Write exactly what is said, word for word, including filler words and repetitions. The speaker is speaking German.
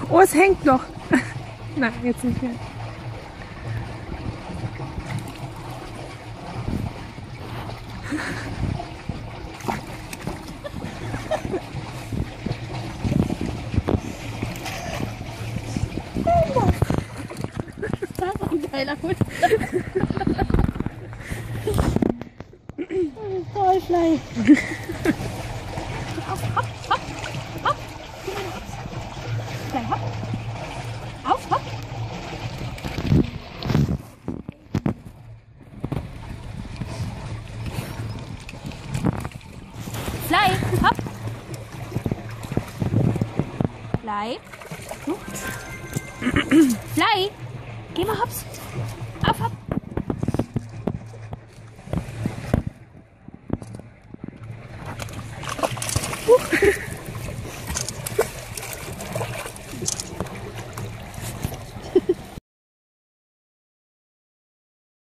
Oh, es hängt noch. Nein, jetzt nicht mehr. Das ist ein geiler Hund. Toll, Fly. Auf, hopp, hopp, hopp. Fly, hopp. Auf, hopp. Fly, hopp. Fly. Fly. Geh mal hops. Auf, hopp. Huch.